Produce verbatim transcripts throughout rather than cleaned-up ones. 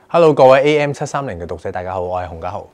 Hello， 各位 A M 七三零嘅讀者，大家好，我係洪家豪。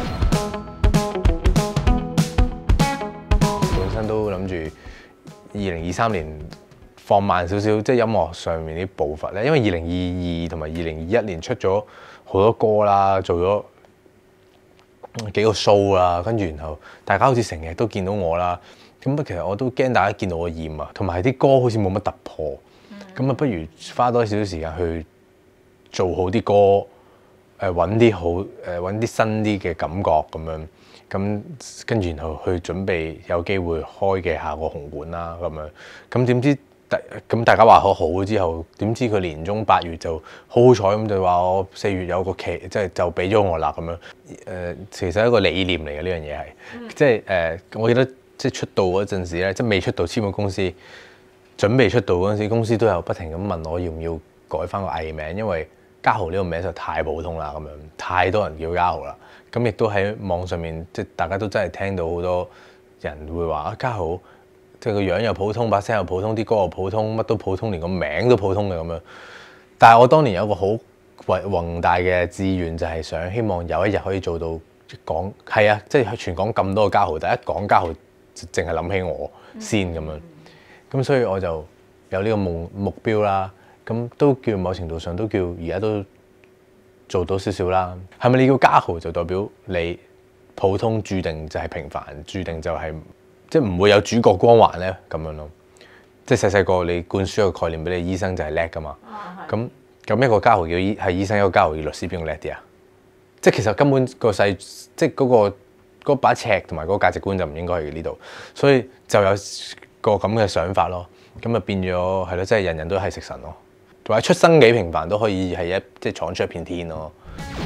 本身都諗住二零二三年放慢少少，即係音樂上面啲步伐咧，因為二零二二同埋二零二一年出咗好多歌啦，做咗幾個 show 啦，跟住然後大家好似成日都見到我啦，咁其實我都驚大家見到我厭啊，同埋啲歌好似冇乜突破，咁啊不如花多少少時間去做好啲歌，誒揾啲好誒揾啲新啲嘅感覺咁樣，咁跟住然後去準備有機會開嘅下個紅館啦咁樣，咁點知咁大家話好好之後，點知佢年中八月就好好彩咁就話我四月有個期，即係就俾咗我啦咁樣。誒、呃，其實係一個理念嚟嘅呢樣嘢係，嗯、即係誒、呃，我記得即係出道嗰陣時咧，即係未出道簽個公司，準備出道嗰陣時，公司都有不停咁問我要唔要改翻個藝名，因為家豪呢個名就太普通啦，咁樣太多人叫家豪啦。咁亦都喺網上面，即係大家都真係聽到好多人會話啊，家豪即係個樣又普通，把聲又普通，啲歌又普通，乜都普通，連個名都普通嘅咁樣。但係我當年有一個好宏大嘅志願，就係想希望有一日可以做到講係啊，即係全港咁多個家豪，第一講家豪淨係諗起我先咁樣。咁所以我就有呢個夢目標啦。咁都叫某程度上都叫而家都做到少少啦。係咪你叫家豪就代表你普通注定就係平凡，注定就係即係唔會有主角光環咧咁樣咯？即係細細個你灌輸一個概念俾你，醫生就係叻噶嘛。咁咁、哦、一個家豪叫醫係醫生，一個家豪叫律師，邊個叻啲啊？即係其實根本個細即係嗰個嗰把尺同埋嗰個價值觀就唔應該喺呢度，所以就有個咁嘅想法咯。咁啊變咗係咯，即係人人都係食神咯。或者出生幾平凡都可以係一即係闖出一片天咯。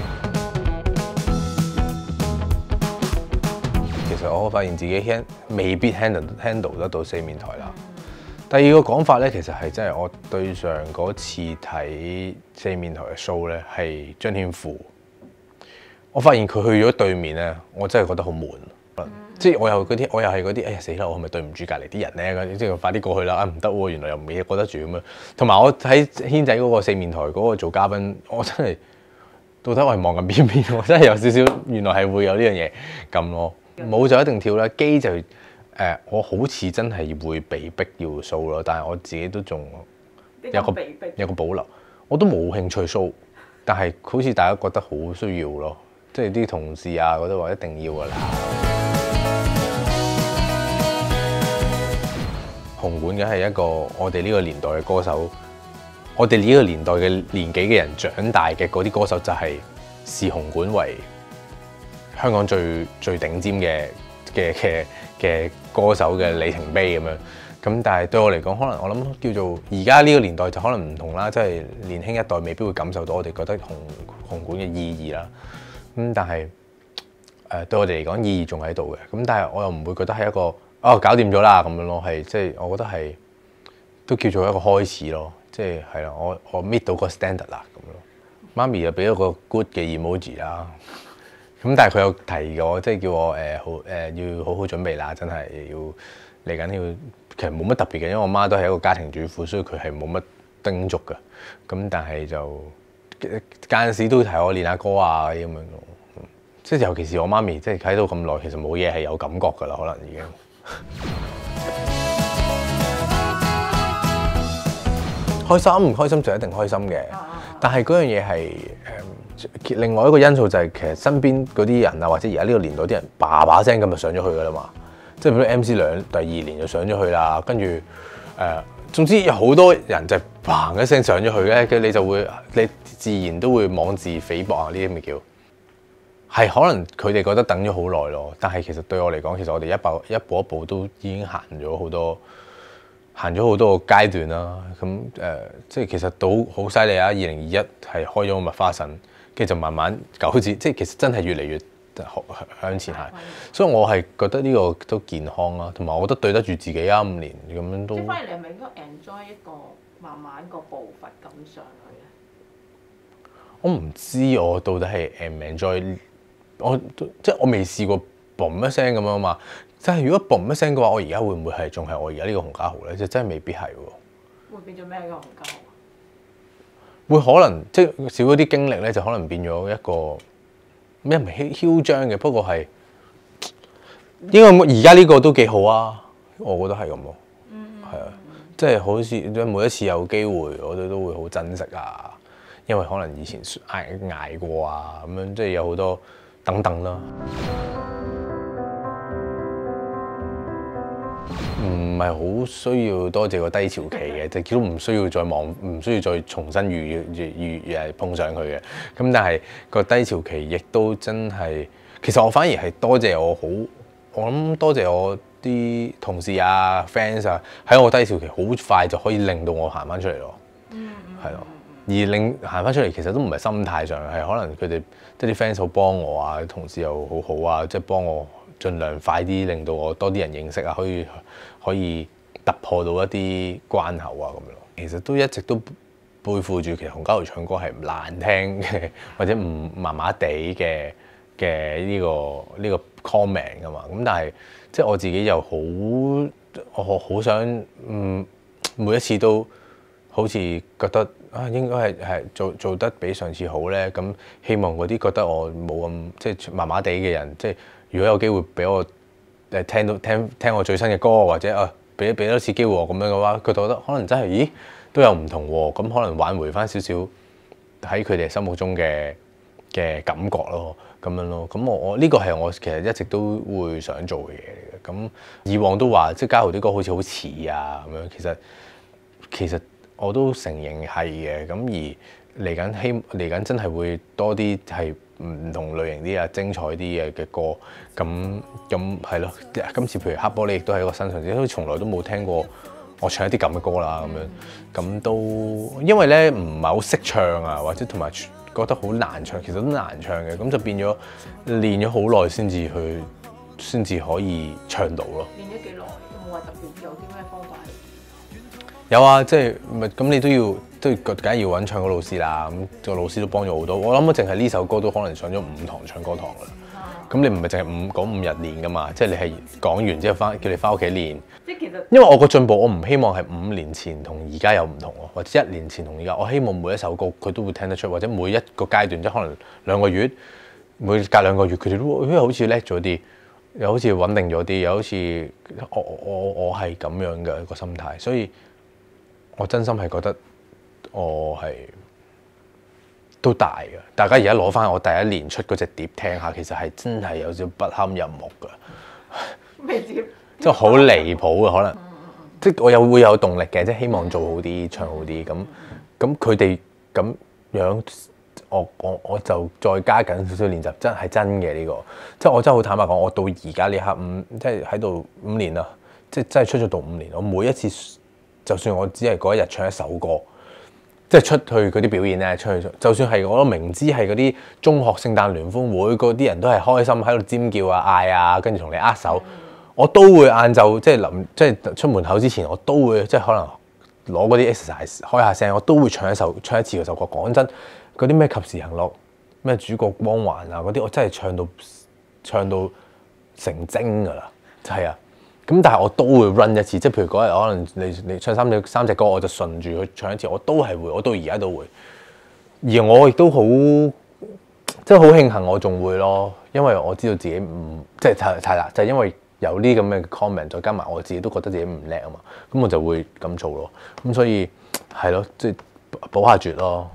其實我發現自己 hand 未必 handle handle 得到四面台啦。第二個講法咧，其實係真係我對上嗰次睇四面台嘅 show 咧，係張天賦。我發現佢去咗對面咧，我真係覺得好悶。即係我又嗰啲，我又係嗰啲，哎呀死啦！我係咪對唔住隔離啲人咧？即係快啲過去啦！啊唔得喎，原來又唔嘢過得住咁樣。同埋我喺軒仔嗰個四面台嗰個做嘉賓，我真係到底我係望緊邊邊？我真係有少少原來係會有呢樣嘢咁咯。舞就一定跳啦，機就誒、呃、我好似真係會被逼要 show 咯，但係我自己都仲有個有個保留，我都冇興趣 show， 但係好似大家覺得好需要咯，即係啲同事啊覺得話一定要㗎啦。紅館梗係一個我哋呢個年代嘅歌手，我哋呢個年代嘅年紀嘅人長大嘅嗰啲歌手就係視紅館為香港最最頂尖嘅嘅嘅嘅歌手嘅里程碑咁樣。咁但係對我嚟講，可能我諗叫做而家呢個年代就可能唔同啦，即係年輕一代未必會感受到我哋覺得紅紅館嘅意義啦。咁但係誒對我哋嚟講意義仲喺度嘅。咁但係我又唔會覺得係一個。哦，搞掂咗啦咁樣咯，係即係我覺得係都叫做一個開始咯，即係係啦，我我 meet 到個 standard 啦咁咯。媽咪又俾咗個 good 嘅 emoji 啦，咁但係佢有提我，即係叫我誒、呃、好誒、呃、要好好準備啦，真係要嚟緊要，其實冇乜特別嘅，因為我媽都係一個家庭主婦，所以佢係冇乜叮囑嘅。咁但係就間時都提我練下歌啊咁樣咯。即係尤其是我媽咪，即係睇到咁耐，其實冇嘢係有感覺㗎啦，可能已經。開心唔開心就一定開心嘅，但係嗰樣嘢係誒另外一個因素就係其實身邊嗰啲人啊，或者而家呢個年代啲人叭叭聲咁就上咗去㗎啦嘛，即係譬如 M C 兩第二年就上咗去啦，跟住誒總之有好多人就砰一聲上咗去咧，跟住你就會你自然都會妄自菲薄啊，呢啲咪叫。係可能佢哋覺得等咗好耐咯，但係其實對我嚟講，其實我哋一步一步一步都已經行咗好多，行咗好多個階段啦。咁誒、呃，即係其實都好犀利啊！二零二一係開咗個麥花臣，跟住就慢慢九字，即係其實真係越嚟越向前行。所以我係覺得呢個都健康啦，同埋我覺得對得住自己啊，五年咁樣都。即係反而你係咪應該 enjoy 一個慢慢個步伐咁上去咧？我唔知我到底係 enjoy。我即係我未試過嘣一聲咁樣嘛，即係如果嘣一聲嘅話，我而家會唔會係仲係我而家呢個洪家豪咧？就真係未必係喎。會變咗咩嘅洪家豪？ 會可能即係少咗啲經歷咧，就可能變咗一個咩唔係囂張嘅，不過係應該而家呢個都幾好啊，我覺得係咁咯，係啊，即係好似每一次有機會，我哋都會好珍惜啊，因為可能以前捱捱過啊，咁樣即係有好多等等啦。唔係好需要多謝個低潮期嘅，即係都唔需要再望，唔需要再重新遇遇遇誒碰上佢嘅。咁但係個低潮期亦都真係，其實我反而係多謝我好，我諗多謝我啲同事啊、fans 啊，喺我低潮期好快就可以令到我行翻出嚟咯。嗯，係咯。而令行翻出嚟其實都唔係心態上，係可能佢哋即係啲 fans 好幫我啊，同事又好好啊，即係幫我盡量快啲令到我多啲人認識啊，可以可以突破到一啲關口啊咁樣咯。其實都一直都背負住，其實洪嘉豪唱歌係唔難聽嘅，或者唔麻麻地嘅嘅呢個呢個 comment 噶嘛。咁但係即係我自己又好，我好想嗯每一次都好似覺得啊應該係係做做得比上次好咧。咁希望嗰啲覺得我冇咁即係麻麻地嘅人，即係如果有機會俾我誒聽到聽聽我最新嘅歌，或者啊俾俾多次機會我咁樣嘅話，佢覺得可能真係咦都有唔同喎，咁可能挽回翻少少喺佢哋心目中嘅嘅感覺咯，咁樣咯。咁我我呢個係我其實一直都會想做嘅嘢嚟嘅。咁以往都話即係嘉豪啲歌好似好似啊咁樣，其實其實我都承認係嘅。咁而嚟緊希嚟緊真係會多啲係唔同類型啲啊，精彩啲嘅嘅歌。咁咁係咯。今次譬如黑玻璃亦都係一個新嘗試，因為從來都冇聽過我唱一啲咁嘅歌啦，咁樣咁都因為咧唔係好識唱啊，或者同埋覺得好難唱，其實都難唱嘅，咁就變咗練咗好耐先至去，先至可以唱到咯。練咗幾耐？有冇話特別有啲咩方法？有啊，即係咪咁你都要都梗係要揾唱歌老師啦。咁個老師都幫咗好多。我諗我淨係呢首歌都可能上咗五堂唱歌堂㗎啦。咁你唔係淨係五講五日練㗎嘛？即係你係講完之後翻叫你翻屋企練。即係其實因為我個進步，我唔希望係五年前同而家有唔同喎，或者一年前同而家。我希望每一首歌佢都會聽得出，或者每一個階段即係可能兩個月，每隔兩個月佢哋都因為好似叻咗啲，又好似穩定咗啲，又好似我我我係咁樣嘅一個心態，所以我真心係覺得我係都大嘅。大家而家攞翻我第一年出嗰隻碟聽下，其實係真係有少少不堪入目㗎。咩碟？即係好離譜嘅可能，嗯嗯嗯、即係我又會有動力嘅，即係希望做好啲、唱好啲。咁咁佢哋咁樣，我我我就再加緊少少練習，真係真嘅呢、呢個。即係我真係好坦白講，我到而家呢刻五，即係喺度五年啦，即係真係出咗到五年。我每一次，就算我只係嗰一日唱一首歌，即係出去嗰啲表演咧，出去就算係我都明知係嗰啲中學聖誕聯歡會，嗰啲人都係開心喺度尖叫啊、嗌啊，跟住同你握手。我都會晏晝即係臨即係出門口之前，我都會即係可能攞嗰啲 exercise 開下聲，我都會唱一首唱一次嗰首歌。講真，嗰啲咩及時行樂、咩主角光環啊嗰啲，我真係唱到唱到成精㗎啦，係啊。咁但係我都會 run 一次，即係譬如嗰日可能你你唱三隻三隻歌，我就順住去唱一次，我都係會，我到而家都會。而我亦都好即係好慶幸我仲會咯，因為我知道自己唔即係太太啦，就係因為。有啲咁嘅 comment， 再加埋我自己都覺得自己唔叻啊嘛，咁我就會咁做咯。咁所以係咯，即係補下絕咯。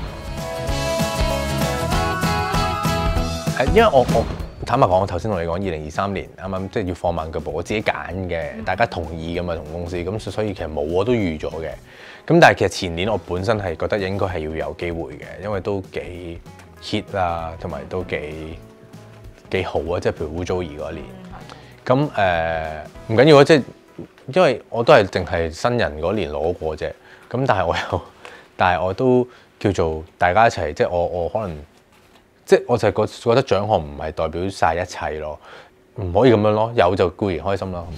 係因為我我坦白講，我頭先同你講，二零二三年啱啱即係要放慢腳步，我自己揀嘅，大家同意㗎嘛同公司，咁所以其實冇我都預咗嘅。咁但係其實前年我本身係覺得應該係要有機會嘅，因為都幾 hit 啊，同埋都幾幾好啊，即係譬如污糟兒嗰年。咁誒唔緊要啊，即係因為我都係淨係新人嗰年攞過啫。咁但係我又，但係我都叫做大家一齊，即係我我可能，即係我就係覺覺得獎項唔係代表晒一切咯，唔可以咁樣咯。有就固然開心啦。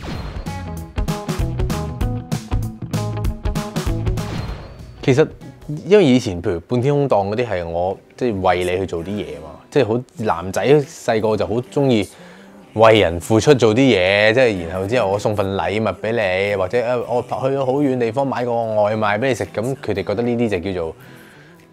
其實因為以前譬如半天空檔嗰啲係我即係為你去做啲嘢嘛，即係好男仔細個就好中意。為人付出做啲嘢，即係然後之後我送份禮物俾你，或者誒我去咗好遠地方買個外賣俾你食，咁佢哋覺得呢啲就叫做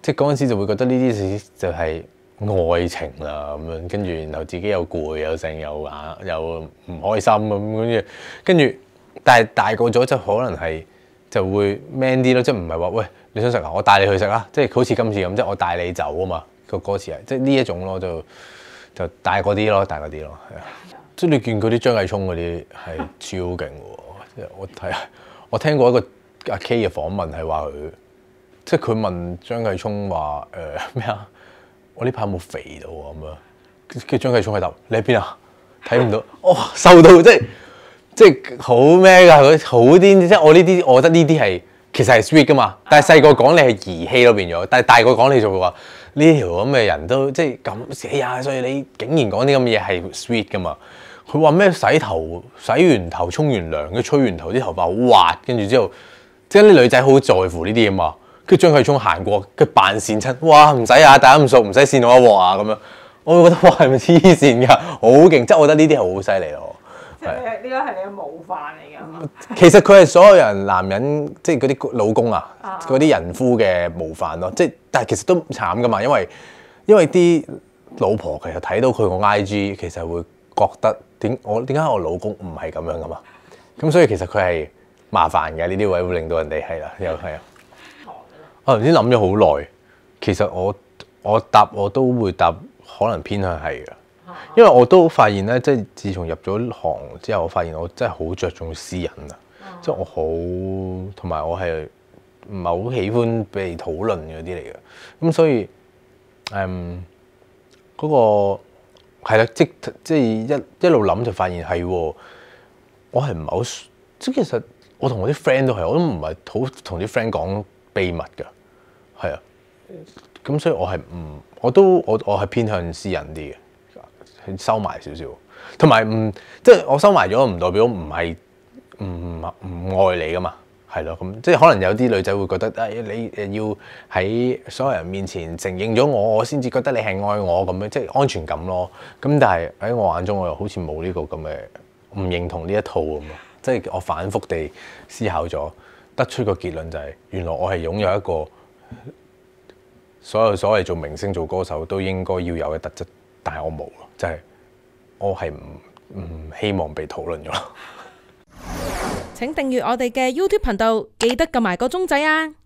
即係嗰陣時就會覺得呢啲事就係愛情啦咁樣，跟住然後自己又攰又剩又眼又唔開心咁，跟住跟住，但係大個咗就可能係就會 man 啲咯，即係唔係話喂你想食啊，我帶你去食啦，即係好似今次咁，即係我帶你走啊嘛，個歌詞係即係呢一種咯，就就大個啲咯，大個啲咯，係啊，即係你見嗰啲張繼聰嗰啲係超勁喎，即係我睇我聽過一個阿 K 嘅訪問係話佢，即係佢問張繼聰話誒咩啊？我呢排有冇肥到啊咁樣？跟住張繼聰喺度，你喺邊啊？睇唔到，哦，瘦到即係即係好咩㗎？佢好癲，即係我呢啲，我覺得呢啲係其實係 sweet 㗎嘛。但係細個講你係兒戲咯變咗，但係大個講你就會話呢條咁嘅人都即係咁四廿歲，你竟然講啲咁嘅嘢係 sweet 㗎嘛？佢話咩洗頭洗完頭沖完涼，跟住吹完頭啲頭髮好滑，跟住之後即係啲女仔好在乎呢啲啊嘛。跟住張繼聰行過，跟住扮跣親，哇唔使啊，大家咁熟，唔使跣我一鑊啊咁樣。我會覺得哇係咪黐線㗎？好勁！即係我覺得呢啲係好犀利咯。 即係呢個係你嘅模範嚟㗎。 其實佢係所有人男人即係嗰啲老公啊，嗰啲人夫嘅模範咯。即係但係其實都慘㗎嘛，因為因為啲老婆其實睇到佢個 I G， 其實會覺得點我點解我老公唔係咁樣㗎嘛？咁所以其實佢係麻煩嘅，呢啲位會令到人哋係啦，又係啊。我頭先諗咗好耐，其實我我答我都會答，可能偏向係嘅，因為我都發現咧，即係自從入咗行之後，我發現我真係好着重私隱啊，即係我好同埋我係唔係好喜歡被討論嗰啲嚟嘅，咁所以誒嗰個係啦，即即係一一路諗就發現係喎，我係唔係好即係其實我同我啲 friend 都係，我都唔係好同啲 friend 講秘密㗎。係啊，咁所以我係唔，我都我我係偏向私隱啲嘅，收埋少少，同埋唔即係我收埋咗，唔代表唔係唔唔愛你噶嘛，係咯，咁即係可能有啲女仔會覺得誒、哎、你誒要喺所有人面前承認咗我，我先至覺得你係愛我咁樣，即係安全感咯。咁但係喺我眼中，我又好似冇呢個咁嘅唔認同呢一套咁啊，即係我反覆地思考咗，得出個結論就係、是、原來我係擁有一個。所有所謂做明星、做歌手都應該要有嘅特質，但係我冇咯，就係、是、我係唔唔希望被討論咗。 請訂閱我哋嘅 YouTube 頻道，記得撳埋個鐘仔啊！